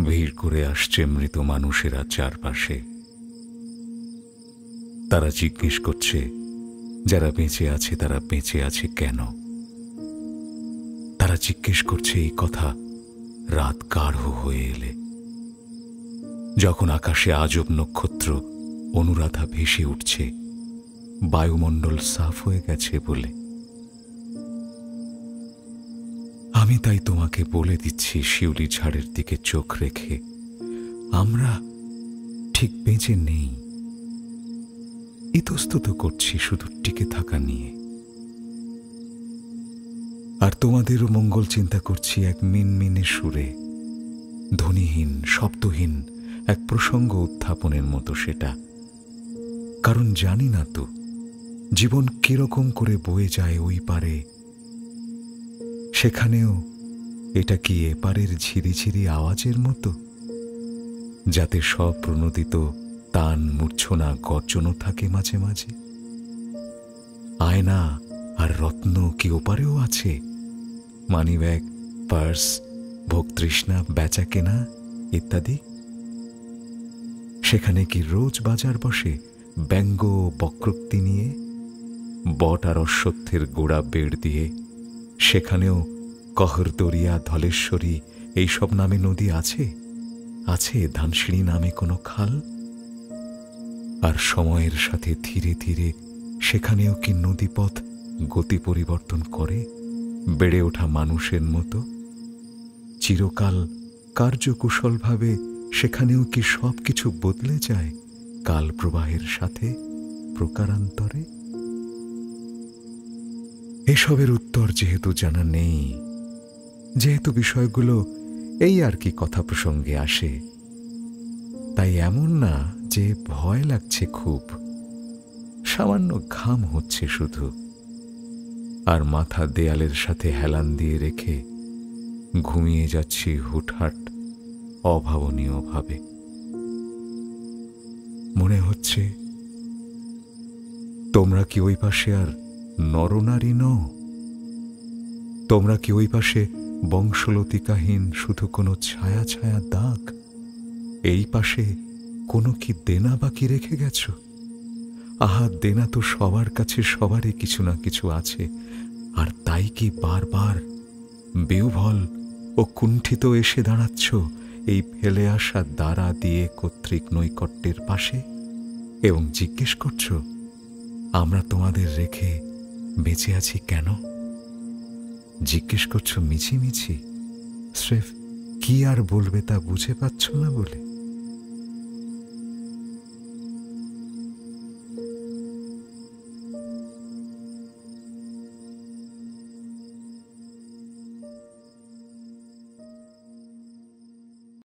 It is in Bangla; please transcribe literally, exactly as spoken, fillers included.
ভিড় করে আসছে মৃত মানুষেরা চারপাশে। তারা জিজ্ঞেস করছে যারা বেঁচে আছে তারা বেঁচে আছে কেন। তারা জিজ্ঞেস করছে এই কথা রাত গাঢ় হয়ে এলে, যখন আকাশে আজব নক্ষত্র অনুরাধা ভেসে উঠছে, বায়ুমণ্ডল সাফ হয়ে গেছে বলে। আমি তাই তোমাকে বলে দিচ্ছি শিউলি ঝাড়ের দিকে চোখ রেখে, আমরা ঠিক বেঁচে নেই। ইতস্তত করছি শুধু টিকে থাকা নিয়ে, আর তোমাদেরও মঙ্গল চিন্তা করছি এক মিনমিনে সুরে, ধ্বনিহীন শব্দহীন এক প্রসঙ্গ উত্থাপনের মতো সেটা। কারণ জানি না তো জীবন কিরকম করে বয়ে যায় ওই পারে, সেখানেও এটা কি এপারের ঝিরিঝিরি আওয়াজের মতো, যাতে সব প্রণোদিত তান মূর্ছনা গর্জনও থাকে মাঝে মাঝে। আয়না আর রত্ন কি ওপারেও আছে? মানিব্যাগ, পার্স, ভোগতৃষ্ণা, বেচা কেনা ইত্যাদি। সেখানে কি রোজ বাজার বসে ব্যঙ্গ ও বক্রোক্তি নিয়ে? বট আর অশ্বত্থের গোড়া বেড় দিয়ে সেখানেও কহরদরিয়া, ধলেশ্বরী এইসব নামে নদী আছে? আছে ধানসিঁড়ি নামে কোনো খাল? আর সময়ের সাথে ধীরে ধীরে সেখানেও কি নদীপথ গতি পরিবর্তন করে বেড়ে ওঠা মানুষের মতো? চিরকাল কার্যকুশলভাবে সেখানেও কি সব কিছু বদলে যায় কাল প্রবাহের সাথে প্রকারান্তরে? এসবের উত্তর যেহেতু জানা নেই, যেহেতু বিষয়গুলো এই আর কি কথা প্রসঙ্গে আসে, তাই এমন না যে ভয় লাগছে খুব, সামান্য ঘাম হচ্ছে শুধু, আর মাথা দেয়ালের সাথে হেলান দিয়ে রেখে ঘুমিয়ে যাচ্ছি হুটহাট অভাবনীয়ভাবে। মনে হচ্ছে তোমরা কি ওই পাশে আর নরনারী নও? তোমরা কি ওই পাশে বংশলতিকাহীন শুধু কোনো ছায়া ছায়া দাগ? এই পাশে কোনো কি দেনা বাকি রেখে গেছ? আহা, দেনা তো সবার কাছে সবারই কিছু না কিছু আছে, আর তাই কি বারবার বিহ্বল ও কুণ্ঠিত এসে দাঁড়াচ্ছ এই ফেলে আসা দ্বারা দিয়ে কর্তৃক নৈকট্যের পাশে, এবং জিজ্ঞেস করছ আমরা তোমাদের রেখে বেঁচে আছি কেন? জিজ্ঞেস করছ মিছিমিছি, স্রেফ কি আর বলবে তা বুঝে পাচ্ছ না বলে।